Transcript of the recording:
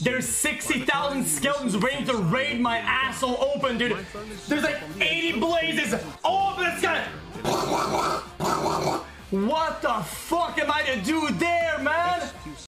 There's 60,000 skeletons waiting to raid my asshole open, dude. There's like 80 blazes. Oh, but it's got. What the fuck am I to do there, man?